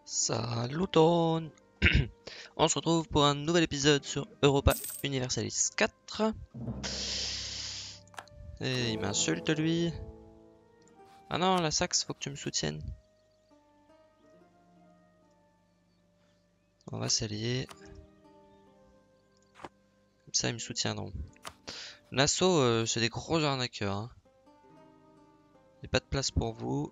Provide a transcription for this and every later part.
Salut Ton. On se retrouve pour un nouvel épisode sur Europa Universalis 4. Et il m'insulte lui. Ah non, la Saxe, faut que tu me soutiennes. On va s'allier. Comme ça, ils me soutiendront. Nassau, c'est des gros arnaqueurs. Hein. Y a pas de place pour vous.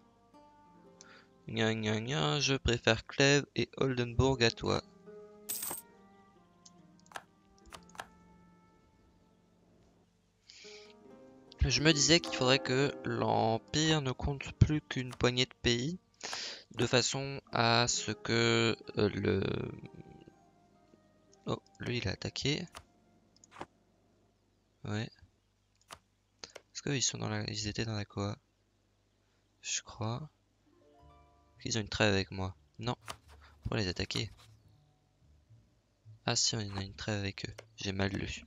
Gna gna gna, je préfère Clèves et Oldenburg à toi. Je me disais qu'il faudrait que l'Empire ne compte plus qu'une poignée de pays, de façon à ce que le... Oh, lui il a attaqué. Ouais. Est-ce qu'ils sont dans la... Ils étaient dans la Koa? Je crois. Qu'ils ont une trêve avec moi. Non. Pour les attaquer. Ah si, on a une trêve avec eux. J'ai mal lu.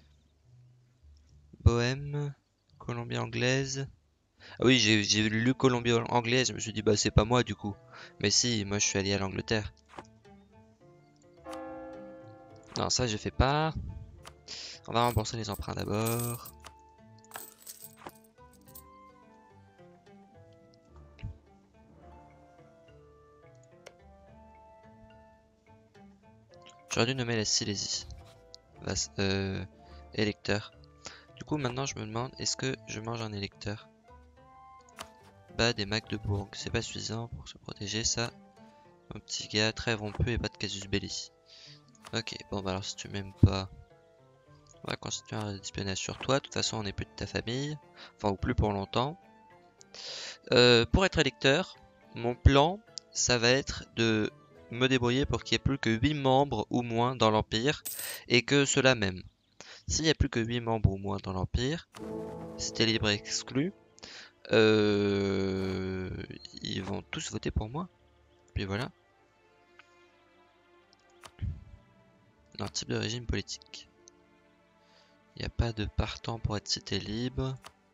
Bohème. Colombie anglaise. Ah oui, j'ai lu Colombie anglaise. Je me suis dit, bah c'est pas moi du coup. Mais si, moi je suis allié à l'Angleterre. Non, ça je fais pas. On va rembourser les emprunts d'abord. J'aurais dû nommer la Silésie. Électeur. Du coup, maintenant je me demande, est-ce que je mange un électeur? Bah, des Magdebourg. C'est pas suffisant pour se protéger, ça. Mon petit gars, trêve rompue et pas de casus belli. Ok, bon bah alors si tu m'aimes pas, on va constituer un espionnage sur toi. De toute façon, on n'est plus de ta famille. Enfin, ou plus pour longtemps. Pour être électeur, mon plan, ça va être de me débrouiller pour qu'il n'y ait plus que 8 membres ou moins dans l'Empire. Et que cela même. S'il n'y a plus que 8 membres ou moins dans l'Empire, c'était libre et exclu. Euh, Ils vont tous voter pour moi. Puis voilà. Un type de régime politique. Il n'y a pas de partant pour être cité libre.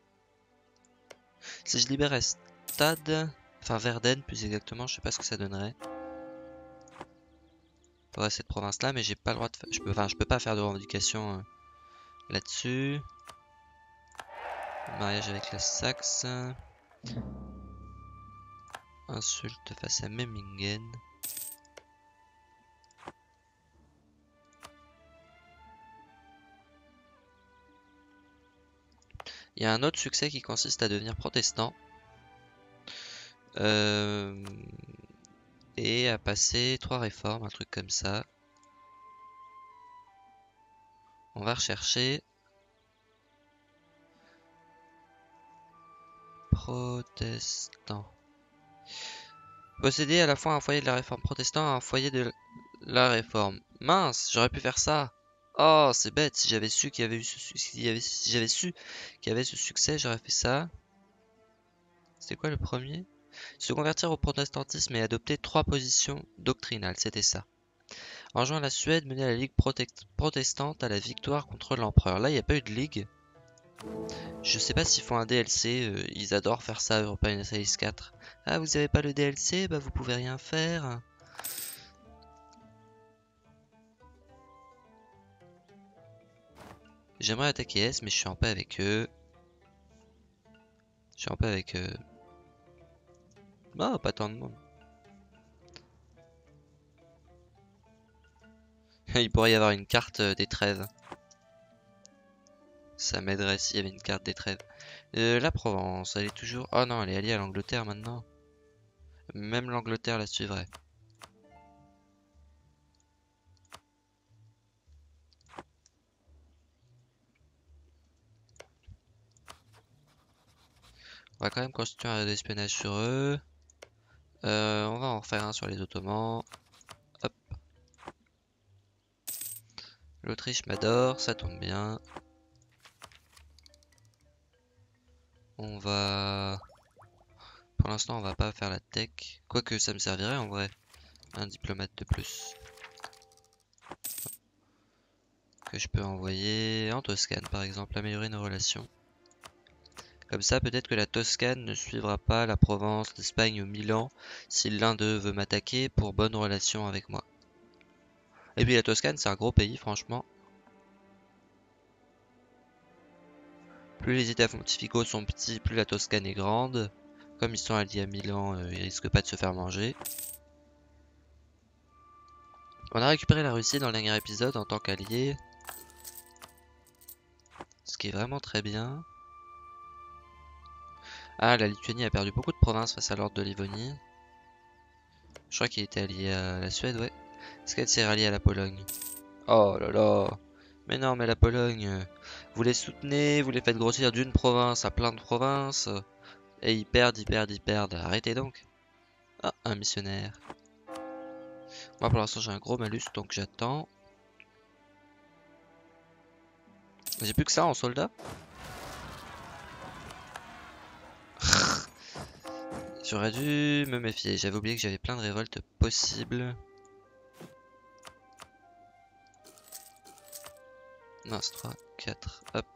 Si je libère Stade, enfin Verden plus exactement, je sais pas ce que ça donnerait. Pour cette province-là, mais j'ai pas le droit de faire. Je peux pas faire de revendication là-dessus. Mariage avec la Saxe. Insulte face à Memmingen. Il y a un autre succès qui consiste à devenir protestant. Et à passer 3 réformes, un truc comme ça. On va rechercher protestant. Posséder à la fois un foyer de la réforme protestant et un foyer de la réforme. Mince, j'aurais pu faire ça. Oh, c'est bête. Si j'avais su qu'il y avait eu si j'avais su qu'il y avait ce succès, j'aurais fait ça. C'était quoi le premier? Se convertir au protestantisme et adopter 3 positions doctrinales, c'était ça. Rejoindre la Suède, mener la Ligue protestante à la victoire contre l'empereur. Là, il n'y a pas eu de ligue. Je sais pas s'ils font un DLC, ils adorent faire ça, Europa Universalis 4. Ah, vous avez pas le DLC? Bah, vous pouvez rien faire. J'aimerais attaquer S, mais je suis en paix avec eux. Je suis en paix avec eux. Oh, pas tant de monde. Il pourrait y avoir une carte des trêves. Ça m'aiderait s'il y avait une carte des trêves. La Provence, elle est toujours... Oh non, elle est alliée à l'Angleterre maintenant. Même l'Angleterre la suivrait. On va quand même constituer un réseau d'espionnage sur eux. On va en refaire un sur les Ottomans. Hop. L'Autriche m'adore, ça tombe bien. On va... Pour l'instant, on va pas faire la tech. Quoique ça me servirait en vrai. Un diplomate de plus. Que je peux envoyer en Toscane par exemple, améliorer nos relations. Comme ça, peut-être que la Toscane ne suivra pas la Provence, l'Espagne ou Milan si l'un d'eux veut m'attaquer pour bonne relation avec moi. Et puis la Toscane, c'est un gros pays, franchement. Plus les États pontificaux sont petits, plus la Toscane est grande. Comme ils sont alliés à Milan, ils risquent pas de se faire manger. On a récupéré la Russie dans le dernier épisode en tant qu'allié. Ce qui est vraiment très bien. Ah, la Lituanie a perdu beaucoup de provinces face à l'ordre de Livonie. Je crois qu'il était allié à la Suède, ouais. Est-ce qu'elle s'est ralliée à la Pologne? Oh là là! Mais non, mais la Pologne, vous les soutenez, vous les faites grossir d'une province à plein de provinces, et ils perdent, ils perdent, ils perdent. Arrêtez donc! Ah, un missionnaire. Moi pour l'instant j'ai un gros malus, donc j'attends. J'ai plus que ça en soldat? J'aurais dû me méfier, j'avais oublié que j'avais plein de révoltes possibles. Non, c'est 3, 4, hop.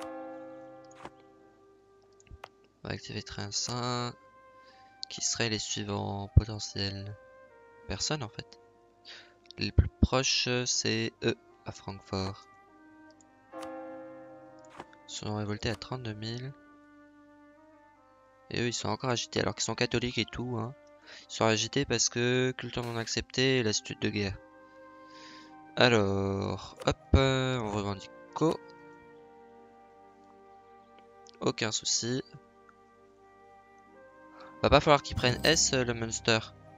On va activer train 5. Qui seraient les suivants potentiels? Personne en fait. Les plus proches, c'est eux, à Francfort. Ils sont révoltés à 32 000. Et eux, ils sont encore agités, alors qu'ils sont catholiques et tout, hein. Ils sont agités parce que culture non acceptée et lassitude de guerre. Alors, hop, on revendique Co. Aucun souci. Va pas falloir qu'ils prennent S, le Munster.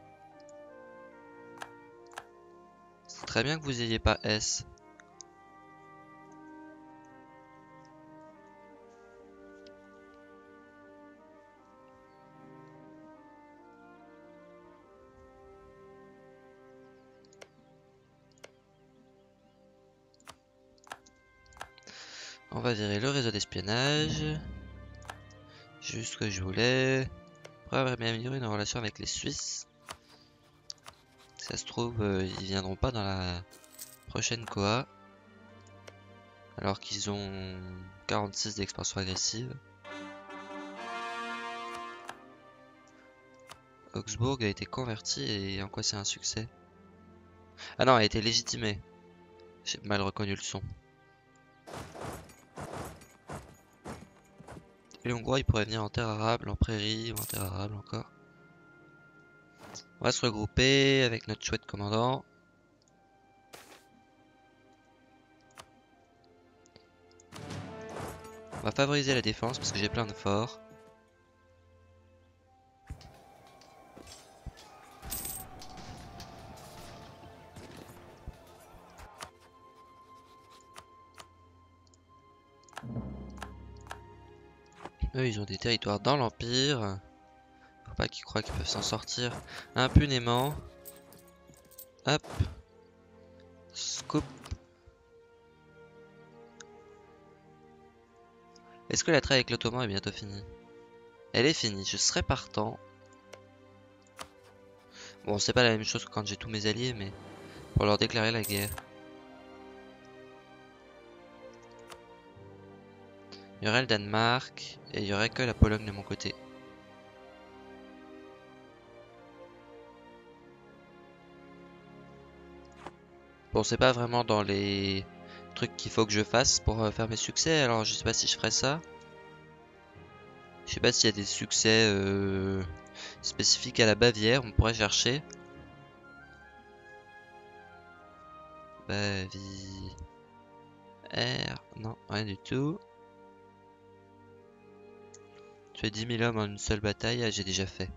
C'est très bien que vous ayez pas S. On va virer le réseau d'espionnage. Juste ce que je voulais. Après avoir bien amélioré nos relations avec les Suisses. Si ça se trouve, ils viendront pas dans la prochaine Koa. Alors qu'ils ont 46 d'expansion agressive. Augsbourg a été converti et en quoi c'est un succès? Ah non, a été légitimé. J'ai mal reconnu le son. Et les Hongrois, ils pourraient venir en terre arable, en prairie ou en terre arable encore. On va se regrouper avec notre chouette commandant. On va favoriser la défense parce que j'ai plein de forts. Eux, ils ont des territoires dans l'Empire. Faut pas qu'ils croient qu'ils peuvent s'en sortir impunément. Hop. Scoop. Est-ce que la traite avec l'Ottoman est bientôt finie? Elle est finie, je serai partant. Bon, c'est pas la même chose que quand j'ai tous mes alliés, mais pour leur déclarer la guerre. Il y aurait le Danemark et il y aurait que la Pologne de mon côté. Bon, c'est pas vraiment dans les trucs qu'il faut que je fasse pour faire mes succès, alors je sais pas si je ferai ça. Je sais pas s'il y a des succès spécifiques à la Bavière, on pourrait chercher. Bavière, non, rien du tout. Tuer 10 000 hommes en une seule bataille, ah, j'ai déjà fait.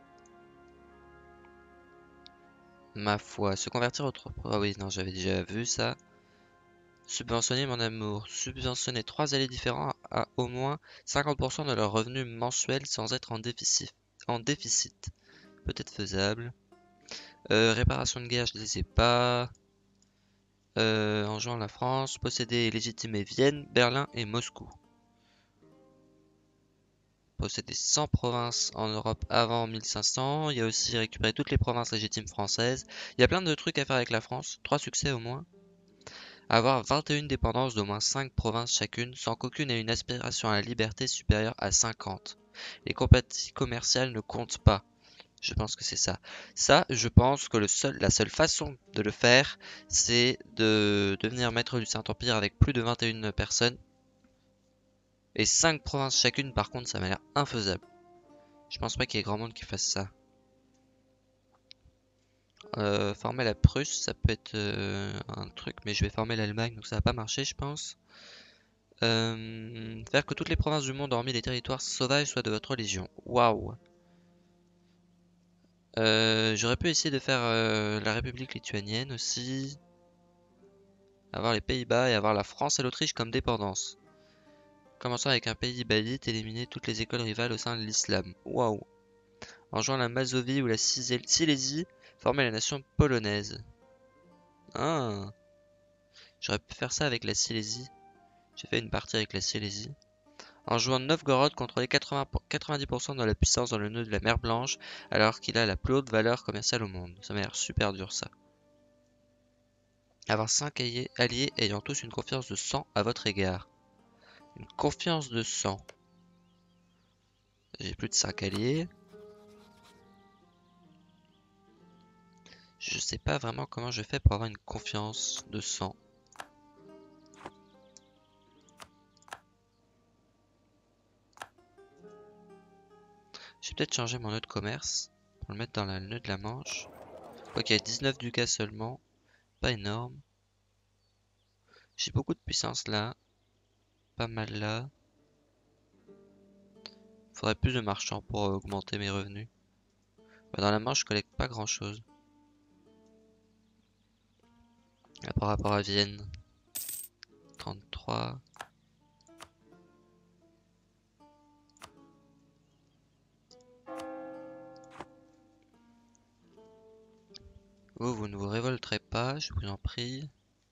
Ma foi, se convertir au Ah oui, non, j'avais déjà vu ça. Subventionner mon amour. Subventionner 3 alliés différents à au moins 50% de leur revenu mensuel sans être en déficit. Peut-être faisable. Réparation de guerre, je ne les ai pas. Enjoint la France. Posséder et légitimer Vienne, Berlin et Moscou. Posséder 100 provinces en Europe avant 1500. Il y a aussi récupérer toutes les provinces légitimes françaises. Il y a plein de trucs à faire avec la France. 3 succès au moins. Avoir 21 dépendances d'au moins 5 provinces chacune, sans qu'aucune ait une aspiration à la liberté supérieure à 50. Les compagnies commerciales ne comptent pas. Je pense que c'est ça. Ça, je pense que la seule façon de le faire, c'est de devenir maître du Saint-Empire avec plus de 21 personnes. Et 5 provinces chacune, par contre, ça m'a l'air infaisable. Je pense pas qu'il y ait grand monde qui fasse ça. Former la Prusse, ça peut être un truc, mais je vais former l'Allemagne, donc ça va pas marcher, je pense. Faire que toutes les provinces du monde, hormis les territoires sauvages, soient de votre légion. Waouh! J'aurais pu essayer de faire la République lituanienne aussi. Avoir les Pays-Bas et avoir la France et l'Autriche comme dépendance. Commençons avec un pays balite, éliminer toutes les écoles rivales au sein de l'islam. Waouh! En jouant la Mazovie ou la Silésie, former la nation polonaise. Ah! J'aurais pu faire ça avec la Silésie. J'ai fait une partie avec la Silésie. En jouant Novgorod, contrôler 90% de la puissance dans le nœud de la mer Blanche, alors qu'il a la plus haute valeur commerciale au monde. Ça m'a l'air super dur ça. Avoir 5 alliés ayant tous une confiance de 100 à votre égard. Une confiance de 100. J'ai plus de 5 alliés. Je sais pas vraiment comment je fais pour avoir une confiance de 100. Je vais peut-être changer mon nœud de commerce pour le mettre dans le nœud de la Manche. Ok, 19 ducats seulement. Pas énorme. J'ai beaucoup de puissance là. Pas mal là. Faudrait plus de marchands pour augmenter mes revenus. Bah, dans la Manche, je collecte pas grand chose. Par rapport à Vienne. 33. Vous ne vous révolterez pas, je vous en prie.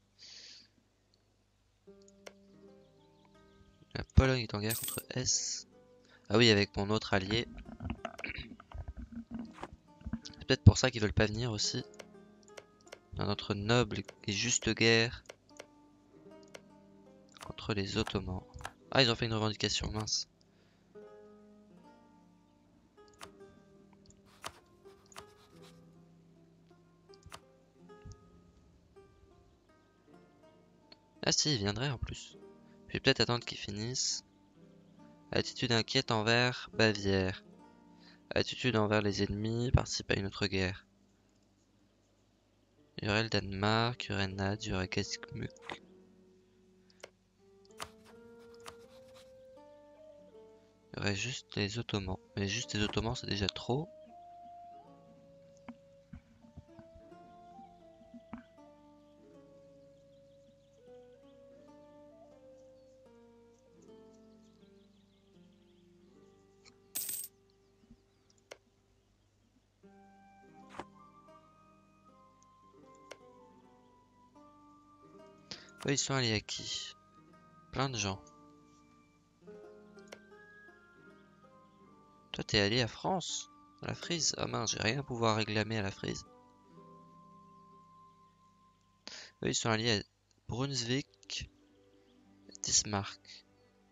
La Pologne est en guerre contre S. Ah oui, avec mon autre allié. C'est peut-être pour ça qu'ils veulent pas venir aussi. Dans notre noble et juste guerre contre les Ottomans. Ah, ils ont fait une revendication, mince. Ah si, ils viendraient en plus. Je vais peut-être attendre qu'ils finissent. Attitude inquiète envers Bavière. Attitude envers les ennemis, participe à une autre guerre. Il y aurait le Danemark, il y aurait Nad, il y aurait Kazikmuk. Il y aurait juste les Ottomans. Mais juste les Ottomans, c'est déjà trop. Eux, ils sont alliés à qui? Plein de gens. Toi, t'es allié à France? À la Frise? Ah mince, j'ai rien à pouvoir réclamer à la Frise. Eux, ils sont alliés à Brunswick, Bismarck.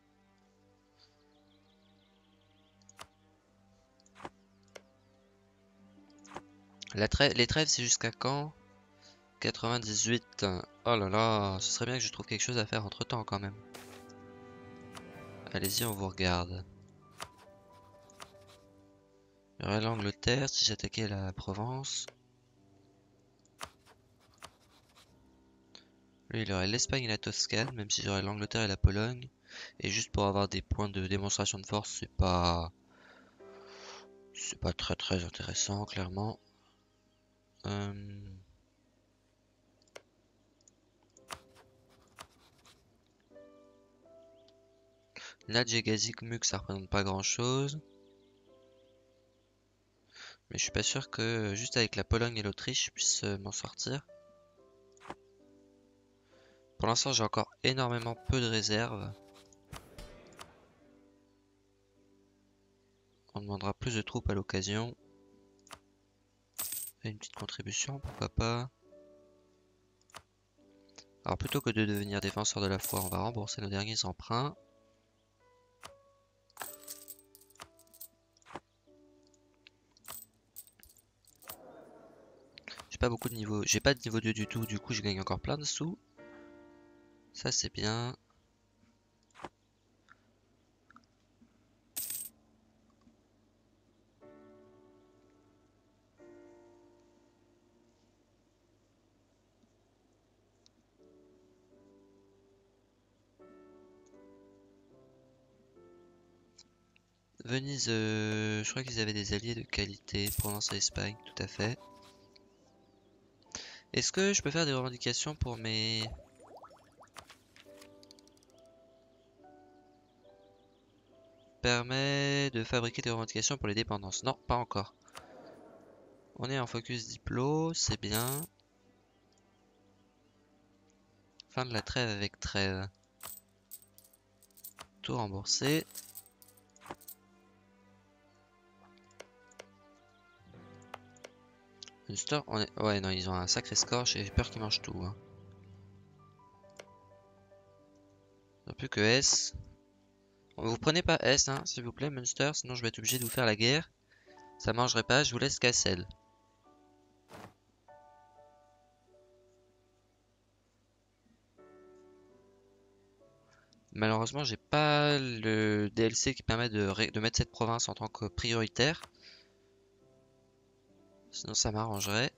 Les trêves, c'est jusqu'à quand? 98. Oh là là, ce serait bien que je trouve quelque chose à faire entre temps quand même. Allez-y, on vous regarde. Il y aurait l'Angleterre si j'attaquais la Provence. Lui, il aurait l'Espagne et la Toscane, même si j'aurais l'Angleterre et la Pologne. Et juste pour avoir des points de démonstration de force, c'est pas très très intéressant, clairement. Nadjegazikmuk, ça représente pas grand chose. Mais je suis pas sûr que juste avec la Pologne et l'Autriche, je puisse m'en sortir. Pour l'instant, j'ai encore énormément peu de réserves. On demandera plus de troupes à l'occasion. Et une petite contribution, pourquoi pas. Alors plutôt que de devenir défenseur de la foi, on va rembourser nos derniers emprunts. J'ai pas beaucoup de niveau, j'ai pas de niveau 2 du tout, du coup je gagne encore plein de sous. Ça c'est bien. Venise, je crois qu'ils avaient des alliés de qualité. Provence et Espagne, tout à fait. Est-ce que je peux faire des revendications pour mes... Permet de fabriquer des revendications pour les dépendances. Non, pas encore. On est en focus diplo, c'est bien. Fin de la trêve avec trêve. Tout remboursé. Munster, on est... Ouais, non, ils ont un sacré score, j'ai peur qu'ils mangent tout. Hein. Non plus que S. Vous prenez pas S, hein, s'il vous plaît, Munster, sinon je vais être obligé de vous faire la guerre. Ça mangerait pas, je vous laisse Cassel. Malheureusement, j'ai pas le DLC qui permet de mettre cette province en tant que prioritaire. Sinon, ça m'arrangerait.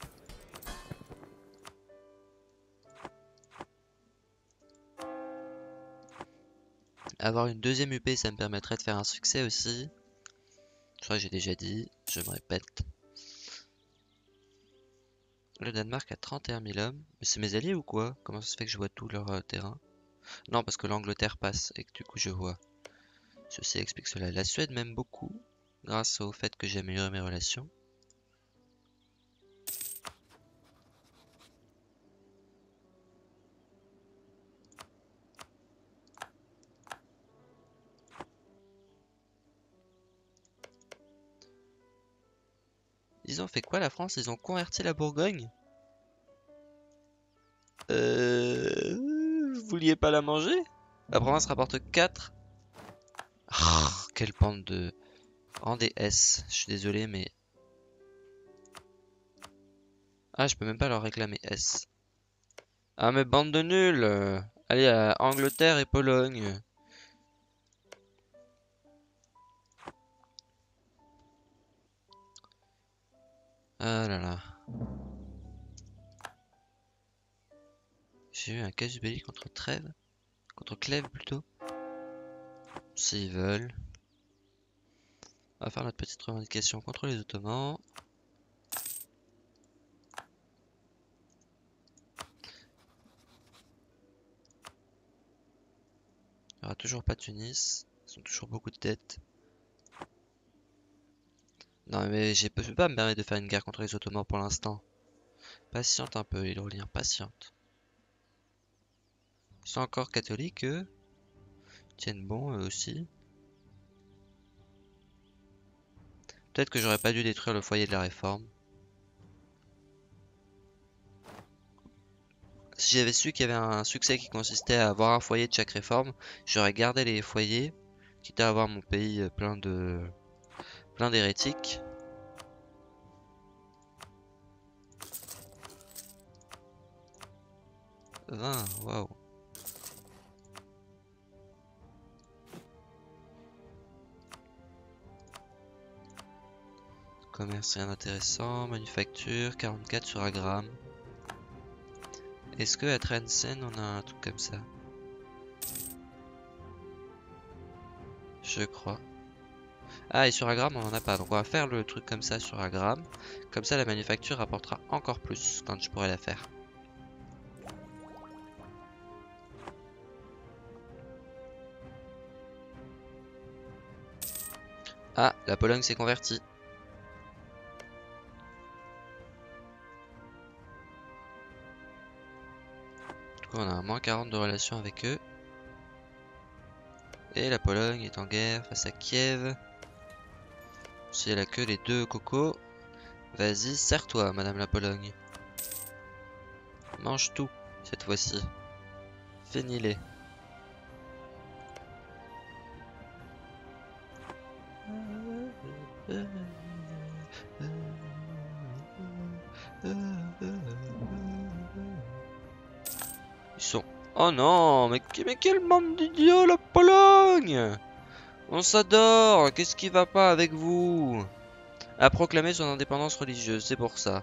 Avoir une deuxième UP, ça me permettrait de faire un succès aussi. Je crois que j'ai déjà dit, je me répète. Le Danemark a 31 000 hommes. Mais c'est mes alliés ou quoi? Comment ça se fait que je vois tout leur terrain? Non, parce que l'Angleterre passe et que du coup je vois. Ceci explique cela. La Suède m'aime beaucoup grâce au fait que j'ai amélioré mes relations. Ils ont fait quoi la France? Ils ont converti la Bourgogne? Vous vouliez pas la manger? La province rapporte 4. Ah, quelle bande de... Rendez S. Je suis désolé mais... Ah, je peux même pas leur réclamer S. Ah mais bande de nuls. Allez à Angleterre et Pologne. Ah là là. J'ai eu un casus belli contre Trèves. Contre Clèves plutôt. S'ils veulent. On va faire notre petite revendication contre les Ottomans. Il n'y aura toujours pas Tunis. Ils ont toujours beaucoup de dettes. Non mais je peux pas me permettre de faire une guerre contre les Ottomans pour l'instant. Patiente un peu, Hydrolien, patiente. Ils sont encore catholiques eux. Ils tiennent bon eux aussi. Peut-être que j'aurais pas dû détruire le foyer de la réforme. Si j'avais su qu'il y avait un succès qui consistait à avoir un foyer de chaque réforme, j'aurais gardé les foyers, quitte à avoir mon pays plein d'hérétiques. Waouh. Commerce rien d'intéressant, manufacture, 44 sur Agram. Est-ce que à Trensen on a un truc comme ça? Je crois. Ah et sur Agram on en a pas, donc on va faire le truc comme ça sur Agram. Comme ça la manufacture rapportera encore plus quand je pourrai la faire. Ah, la Pologne s'est convertie. Du coup on a un moins 40 de relation avec eux. Et la Pologne est en guerre face à Kiev. Si elle a que les deux cocos, vas-y, serre-toi, Madame la Pologne. Mange tout. cette fois-ci. Finis-les. Ils sont... Oh non, mais quelle bande d'idiots, la Pologne! On s'adore, qu'est-ce qui va pas avec vous? A proclamé son indépendance religieuse, c'est pour ça.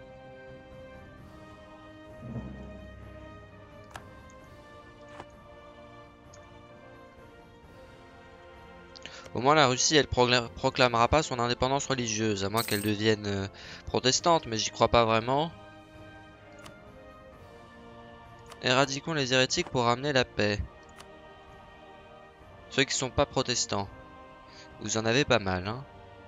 Au moins la Russie, elle proclamera pas son indépendance religieuse, à moins qu'elle devienne protestante, mais j'y crois pas vraiment. Éradiquons les hérétiques pour ramener la paix. Ceux qui sont pas protestants. Vous en avez pas mal, hein.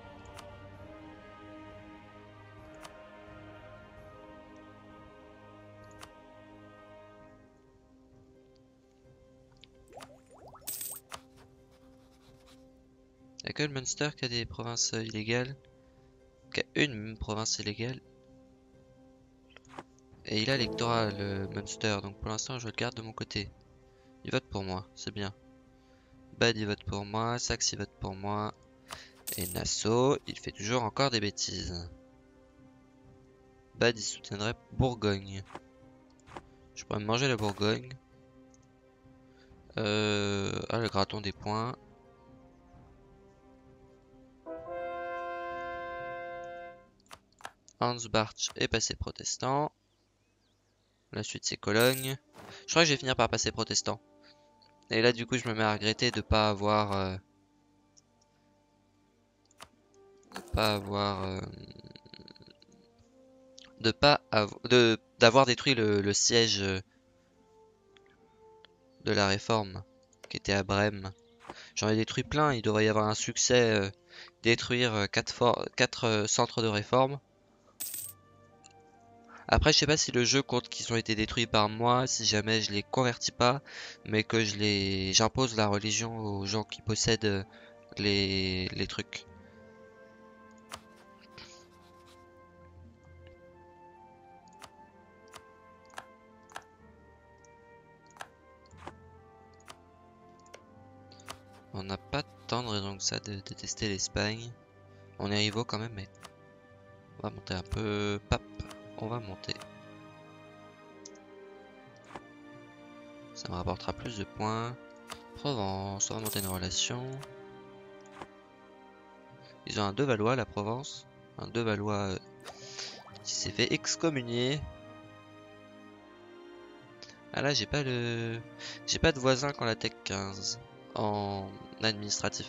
Y'a que le Munster qui a des provinces illégales. Qui a une province illégale. Et il a l'électoral, le Munster, donc pour l'instant je le garde de mon côté. Il vote pour moi, c'est bien. Bad il vote pour moi, Saxe il vote pour moi. Et Nassau, il fait toujours encore des bêtises. Bad il soutiendrait Bourgogne. Je pourrais me manger la Bourgogne. Ah, le graton des points. Hans Bartsch est passé protestant. La suite c'est Cologne. Je crois que je vais finir par passer protestant. Et là du coup je me mets à regretter de pas avoir... d'avoir détruit le siège de la réforme qui était à Brême. J'en ai détruit plein, il devrait y avoir un succès, détruire 4 centres de réforme. Après je sais pas si le jeu compte qu'ils ont été détruits par moi, si jamais je les convertis pas, mais que j'impose la religion aux gens qui possèdent les trucs. On n'a pas tant de raison que ça de détester l'Espagne. On est rivaux quand même, mais on va monter un peu. Pap, on va monter. Ça me rapportera plus de points. Provence, on va monter nos relations. Ils ont un De Valois, la Provence. Un De Valois qui s'est fait excommunier. Ah là, j'ai pas de voisin quand la Tech 15 en administratif.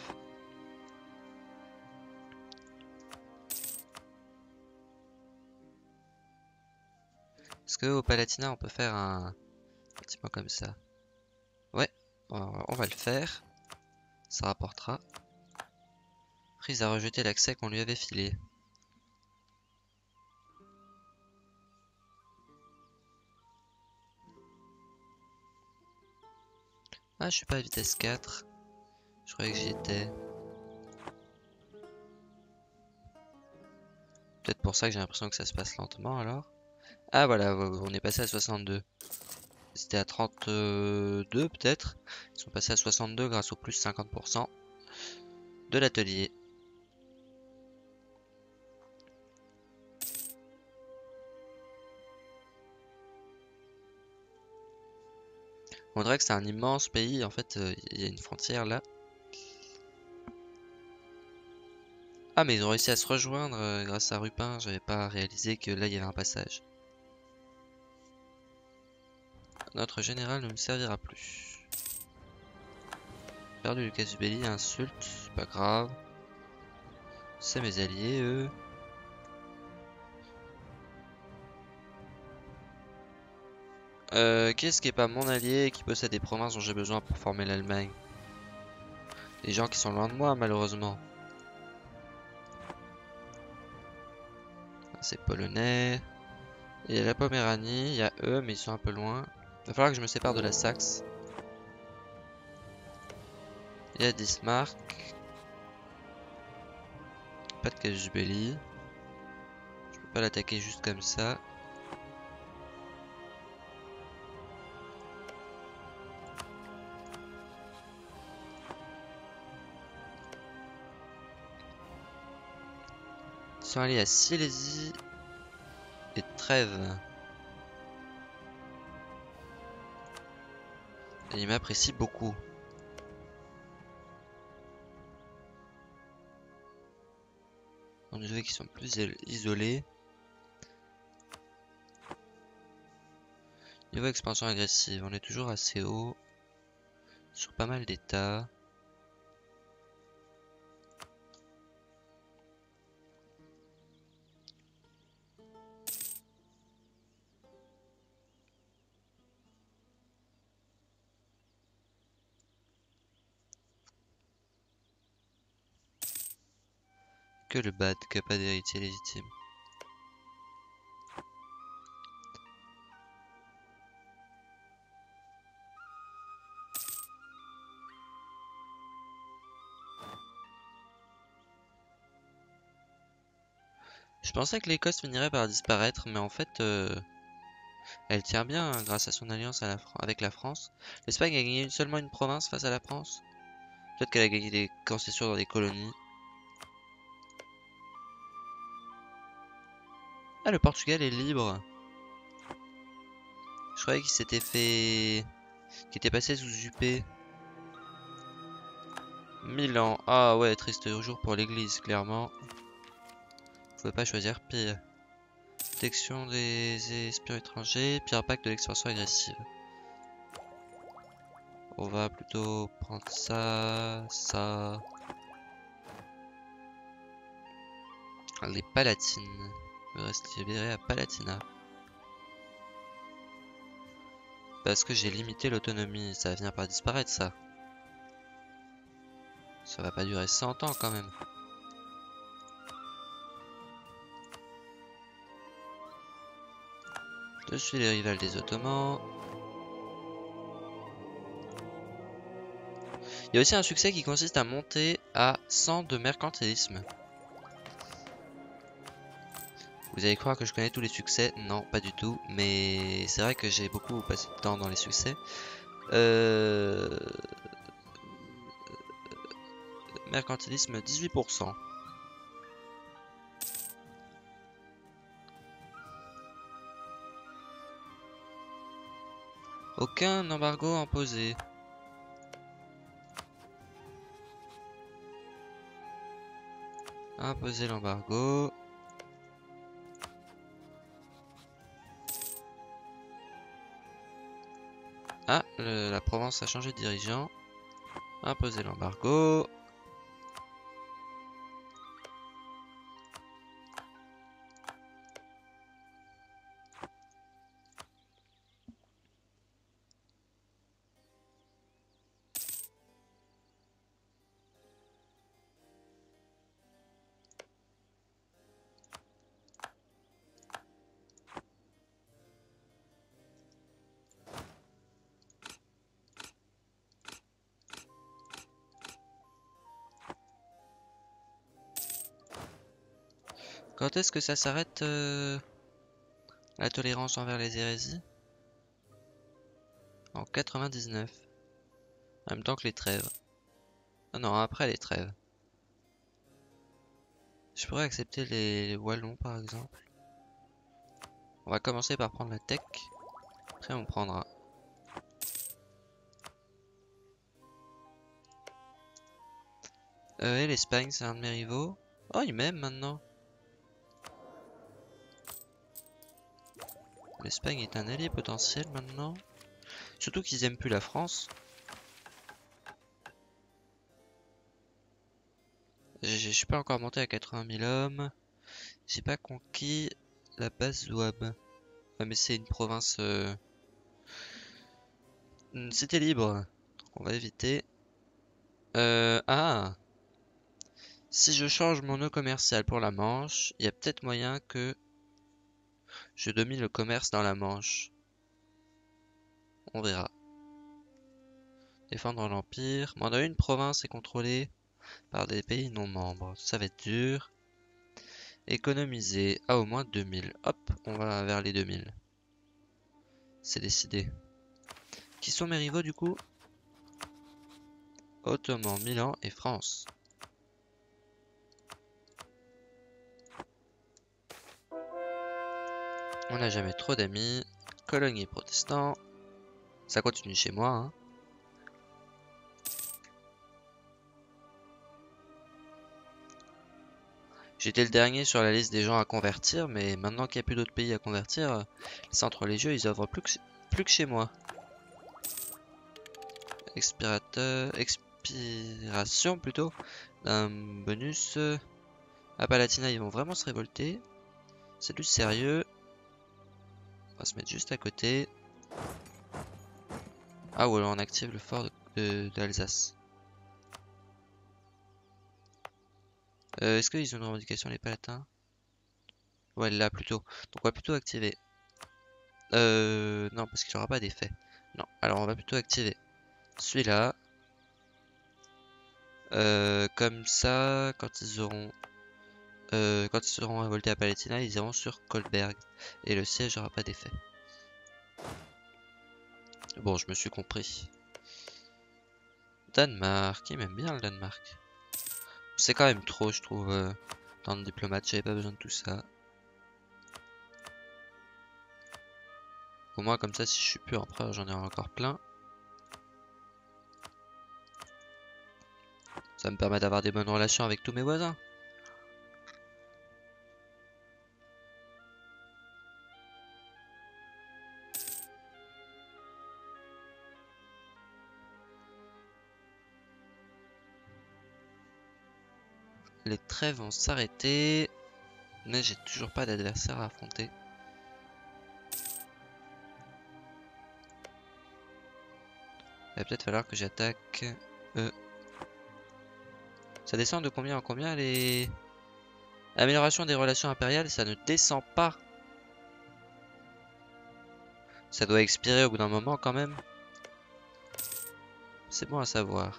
Est-ce que au Palatinat on peut faire un petit point comme ça? Ouais, on va le faire. Ça rapportera. Prise à rejeter l'accès qu'on lui avait filé. Ah, je suis pas à vitesse 4. Je croyais que j'y étais. Peut-être pour ça que j'ai l'impression que ça se passe lentement alors. Ah voilà, on est passé à 62. C'était à 32 peut-être. Ils sont passés à 62 grâce au plus 50% de l'atelier. On dirait que c'est un immense pays. En fait, il y a une frontière là. Ah, mais ils ont réussi à se rejoindre grâce à Rupin. J'avais pas réalisé que là il y avait un passage. Notre général ne me servira plus. Perdu le Casubelli, insulte, c'est pas grave. C'est mes alliés, eux. Qu'est-ce qui est pas mon allié et qui possède des provinces dont j'ai besoin pour former l'Allemagne? Des gens qui sont loin de moi, malheureusement. C'est polonais. Il y a la Poméranie, il y a eux, mais ils sont un peu loin. Il va falloir que je me sépare de la Saxe. Il y a Bismarck. Pas de casus belli. Je peux pas l'attaquer juste comme ça. sont allés à Silésie et Trêves. Et ils m'apprécient beaucoup. On dirait qu'ils sont plus isolés. Niveau expansion agressive, on est toujours assez haut. Sur pas mal d'états. Que le bad, qui n'a pas d'héritier légitime. Je pensais que l'Écosse finirait par disparaître, mais en fait, elle tient bien hein, grâce à son alliance avec la France. L'Espagne a gagné seulement une province face à la France. Peut-être qu'elle a gagné des concessions dans des colonies. Ah, le Portugal est libre. Je croyais qu'il s'était fait... qu'il était passé sous UP. Milan. Ah ouais, triste jour pour l'église, clairement. Vous pouvez pas choisir pire. Protection des espions étrangers, pire impact de l'expansion agressive. On va plutôt prendre ça, ça. Les Palatines. Je reste libéré à Palatina. Parce que j'ai limité l'autonomie. Ça va finir par disparaître, ça. Ça va pas durer 100 ans, quand même. Je suis les rivales des Ottomans. Il y a aussi un succès qui consiste à monter à 100 de mercantilisme. Vous allez croire que je connais tous les succès, non pas du tout, mais c'est vrai que j'ai beaucoup passé de temps dans les succès. Mercantilisme 18%. Aucun embargo imposé. Imposer l'embargo. Ah, la Provence a changé de dirigeant. Imposer l'embargo. Quand est-ce que ça s'arrête la tolérance envers les hérésies? En 99. En même temps que les trêves. Ah non, après les trêves. Je pourrais accepter les Wallons par exemple. On va commencer par prendre la tech. Après on prendra. Et l'Espagne c'est un de mes rivaux. Oh il m'aime maintenant. L'Espagne est un allié potentiel maintenant. Surtout qu'ils aiment plus la France. Je suis pas encore monté à 80 000 hommes. J'ai pas conquis la base Zouab. Ouais, mais c'est une province... C'était libre. Donc on va éviter. Ah! Si je change mon nœud commercial pour la Manche, il y a peut-être moyen que je domine le commerce dans la Manche. On verra. Défendre l'Empire. Mandat une province est contrôlée par des pays non membres. Ça va être dur. Économiser à au moins 2000. Hop, on va vers les 2000. C'est décidé. Qui sont mes rivaux du coup? Ottoman, Milan et France. On n'a jamais trop d'amis. Colonie protestant. Ça continue chez moi, hein. J'étais le dernier sur la liste des gens à convertir, mais maintenant qu'il n'y a plus d'autres pays à convertir, les centres religieux, ils ouvrent plus que chez moi. Expiration plutôt, d'un bonus. À Palatina, ils vont vraiment se révolter. C'est du sérieux. On va se mettre juste à côté. Ah, ou alors on active le fort d'Alsace. Est-ce qu'ils ont une revendication, les Palatins? Ouais, là plutôt. Donc on va plutôt activer. Non, parce qu'il n'y aura pas d'effet. Non, alors on va plutôt activer celui-là. Comme ça, quand ils seront révoltés à Palatina, ils iront sur Kolberg. Et le siège n'aura pas d'effet. Bon, je me suis compris. Danemark, il m'aime bien le Danemark. C'est quand même trop, je trouve, dans le diplomate, j'avais pas besoin de tout ça. Au moins, comme ça, si je suis plus empereur, j'en ai encore plein. Ça me permet d'avoir des bonnes relations avec tous mes voisins. Les trêves vont s'arrêter. Mais j'ai toujours pas d'adversaire à affronter. Il va peut-être falloir que j'attaque eux. Ça descend de combien en combien les... Amélioration des relations impériales, ça ne descend pas. Ça doit expirer au bout d'un moment quand même. C'est bon à savoir.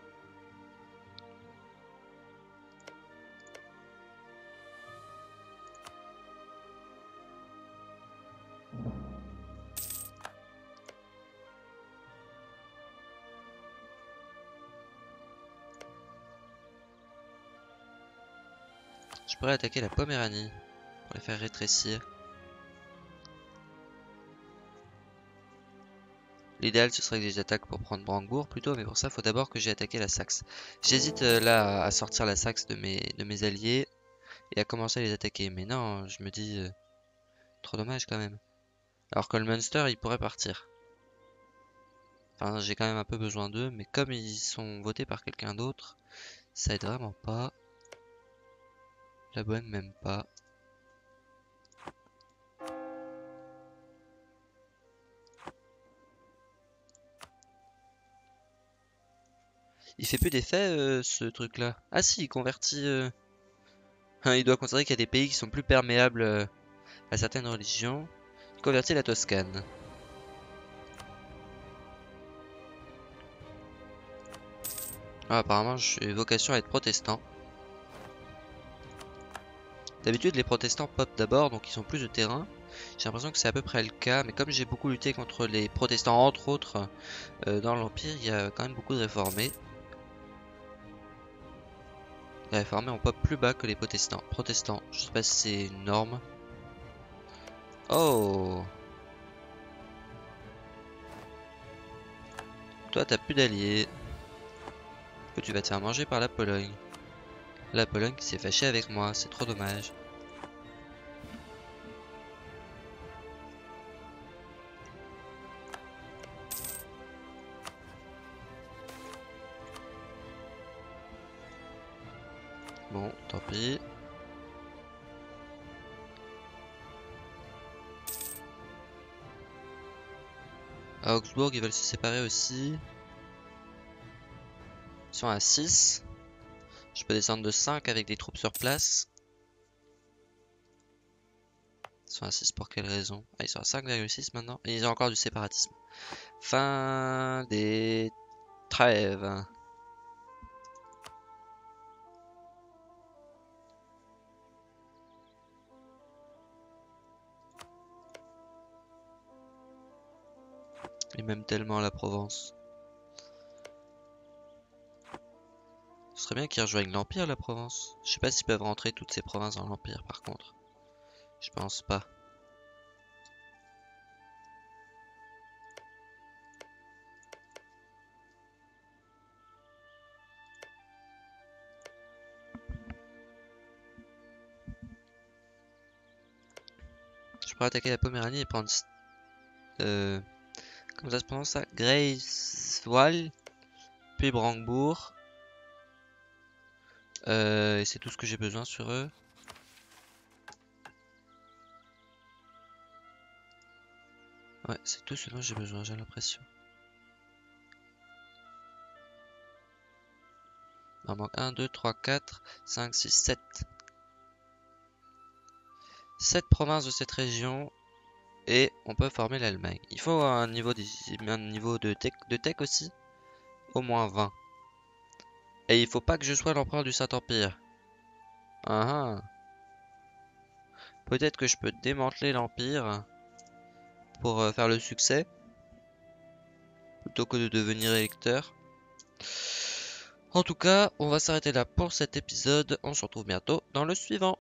Je pourrais attaquer la Poméranie pour les faire rétrécir. L'idéal ce serait que j'attaque pour prendre Brandebourg plutôt, mais pour ça il faut d'abord que j'ai attaqué la Saxe. J'hésite là à sortir la Saxe de mes alliés et à commencer à les attaquer. Mais non, je me dis, trop dommage quand même. Alors que le Munster il pourrait partir. Enfin j'ai quand même un peu besoin d'eux, mais comme ils sont votés par quelqu'un d'autre, ça aide vraiment pas. La Bohème même pas. Il fait plus d'effet ce truc là. Ah si, il convertit... il doit considérer qu'il y a des pays qui sont plus perméables à certaines religions. Il convertit la Toscane. Ah, apparemment j'ai vocation à être protestant. D'habitude les protestants pop d'abord, donc ils ont plus de terrain. J'ai l'impression que c'est à peu près le cas, mais comme j'ai beaucoup lutté contre les protestants entre autres dans l'Empire, il y a quand même beaucoup de réformés. Les réformés on pop plus bas que les protestants. Protestants, je sais pas si c'est une norme. Oh! Toi t'as plus d'alliés. Du coup tu vas te faire manger par la Pologne. La Pologne qui s'est fâchée avec moi, c'est trop dommage. Bon, tant pis. À Augsbourg, ils veulent se séparer aussi. Ils sont à 6. Je peux descendre de 5 avec des troupes sur place. Ils sont à 6 pour quelle raison? Ah, ils sont à 5,6 maintenant. Et ils ont encore du séparatisme. Fin des trêves. Ils m'aiment tellement la Provence. Ce serait bien qu'ils rejoignent l'Empire, la Provence. Je sais pas s'ils peuvent rentrer toutes ces provinces dans l'Empire par contre. Je pense pas. Je pourrais attaquer la Poméranie et prendre... comment ça se prononce ça? Greifswald, puis Brandebourg. Et c'est tout ce que j'ai besoin sur eux. Ouais, c'est tout ce dont j'ai besoin, j'ai l'impression. Il en manque 1, 2, 3, 4, 5, 6, 7. 7 provinces de cette région. Et on peut former l'Allemagne. Il faut un niveau de tech aussi. Au moins 20. Et il faut pas que je sois l'empereur du Saint-Empire. Ah ah. Peut-être que je peux démanteler l'Empire pour faire le succès. Plutôt que de devenir électeur. En tout cas, on va s'arrêter là pour cet épisode. On se retrouve bientôt dans le suivant.